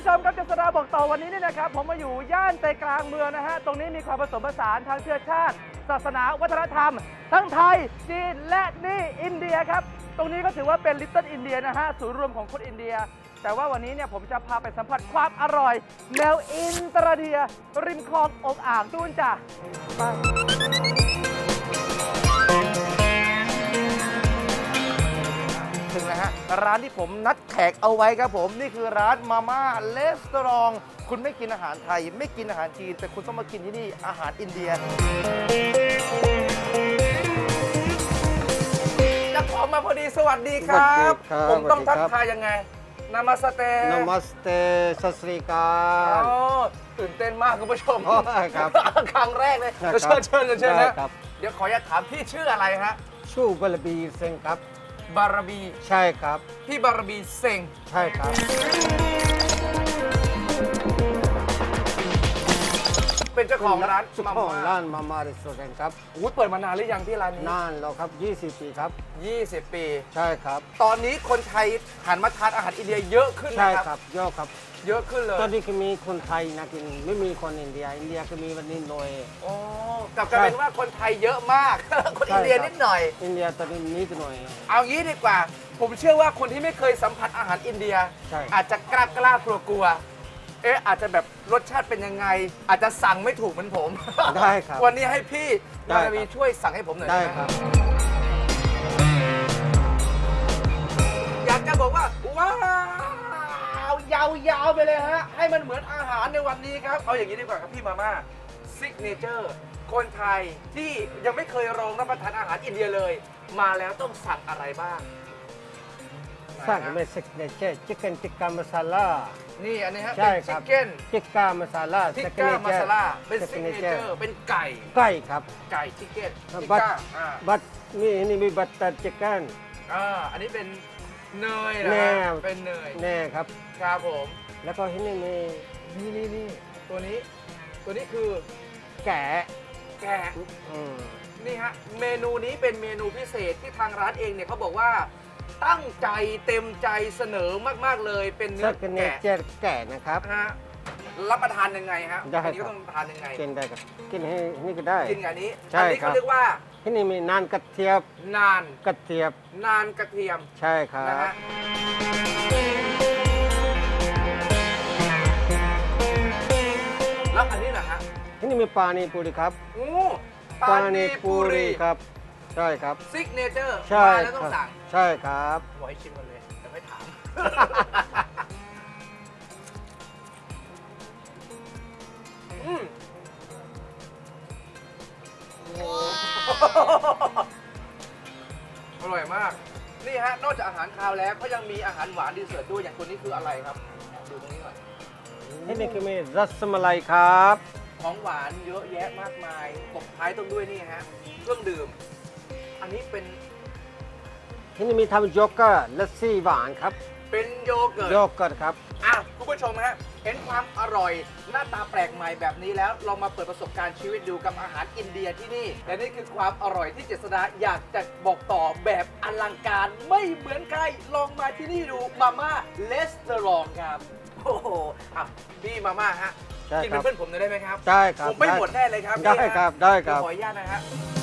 ผู้ชมครับเจษฎาบอกต่อวันนี้นี่นะครับผมมาอยู่ย่านใจกลางเมืองนะฮะตรงนี้มีความผสมผสานทางเชื้อชาติศาสนาวัฒนธรรมทั้งไทยจีนและนี่อินเดียครับตรงนี้ก็ถือว่าเป็นลิตเติ้ลอินเดียนะฮะศูนย์รวมของคนอินเดียแต่ว่าวันนี้เนี่ยผมจะพาไปสัมผัสความอร่อยแนวอินเตอร์เดียริมคลององอ่างตูนจ้ะไปถึงแล้วฮะร้านที่ผมนัดแขกเอาไว้ครับผมนี่คือร้านมาม่าเลสตรองคุณไม่กินอาหารไทยไม่กินอาหารจีนแต่คุณต้องมากินที่นี่อาหารอินเดียจะขอมาพอดีสวัสดีครับผมต้องทักทายยังไงนามาสเตนามาสเตสัสรีการตื่นเต้นมากคุณผู้ชมครับครั้งแรกเลยเชิญนะเดี๋ยวขออยากถามพี่ชื่ออะไรฮะชื่อบารบีเซงครับบารบีใช่ครับพี่บารบีเซงใช่ครับเป็นเจ้าของร้านมาม่าเรสโตเรนต์ครับเปิดมานานหรือยังที่ร้านนี้นานแล้วครับ20 ปีครับ 20 ปีใช่ครับตอนนี้คนไทยหันมาทานอาหารอินเดียเยอะขึ้นนะครับใช่ครับเยอะครับเยอะขึ้นเลยตอนนี้ก็มีคนไทยนะกินไม่มีคนอินเดียก็มีวันนี้หน่อยอ๋อกลับกลายเป็นว่าคนไทยเยอะมากคนอินเดียนิดหน่อยอินเดียตอนนี้นิดหน่อยเอางี้ดีกว่าผมเชื่อว่าคนที่ไม่เคยสัมผัสอาหารอินเดียอาจจะกล้ากลัวอาจจะแบบรสชาติเป็นยังไงอาจจะสั่งไม่ถูกเหมือนผมได้ครับวันนี้ให้พี่บารมีช่วยสั่งให้ผมหน่อยได้ครับอยากจะบอกว่าว้าวยาวไปเลยฮะให้มันเหมือนอาหารในวันนี้ครับเอาอย่างนี้ดีกว่าครับพี่มาม่าซิกเนเจอร์คนไทยที่ยังไม่เคยลองรับประทานอาหารอินเดียเลยมาแล้วต้องสั่งอะไรบ้างสั่งเป็นซิกเนเจอร์ชิคเก้นติ๊กกามาซาล่านี่อันนี้ฮะเป็นชิคเก้นติ๊กกามาซาล่าติ๊กกามาซาล่าเป็นซิกเนเจอร์เป็นไก่ครับไก่ชิคเก้นบัตนี่มีบัตเตอร์ชิคเก้นอันนี้เป็นเนยนะเป็นเนยแน่ครับครับผมแล้วก็ที่นี่มีนี่ตัวนี้คือแกะนี่ฮะเมนูนี้เป็นเมนูพิเศษที่ทางร้านเองเนี่ยเขาบอกว่าตั้งใจเต็มใจเสนอมากๆเลยเป็นเนื้อแกะนะครับรับประทานยังไงฮะอันนี้ก็ต้องทานยังไงกินได้ครับกินให้นี่ก็ได้กินอันนี้เขาเรียกว่าที่นี่มีนานกระเทียมนานกระเทียมใช่ครับนะฮะแล้วอันนี้นะฮะที่นี่มีปานีปูรีครับปานีปูรีครับใช่ครับซิกเนเจอร์มาแล้วต้องสั่งใช่ครับบอกให้ชิมกันเลยแต่ไม่ถามอร่อยมากนี่ฮะนอกจากอาหารคาวแล้วก็ยังมีอาหารหวานดีเซอร์ทด้วยอย่างตัวนี้คืออะไรครับดูตรงนี้หน่อยนี่คือมีรัสมัลัยครับของหวานเยอะแยะมากมายตบท้ายต้องด้วยนี่ฮะเครื่องดื่มอันนี้เป็นที่นี่มีทำโยเกิร์ตและซี่หวานครับเป็นโยเกิร์ตครับคุณผู้ชมฮะเห็นความอร่อยหน้าตาแปลกใหม่แบบนี้แล้วเรามาเปิดประสบการณ์ชีวิตดูกับอาหารอินเดียที่นี่และนี่คือความอร่อยที่เจษฎาอยากจะบอกต่อแบบอลังการไม่เหมือนใครลองมาที่นี่ดูมาม่าเลสเตอรองครับโอ้โหพี่มาม่าฮะกินเป็นเพื่อนผมได้ไหมครับได้ครับผมไม่หมดแน่เลยครับได้ครับขออนุญาตนะฮะ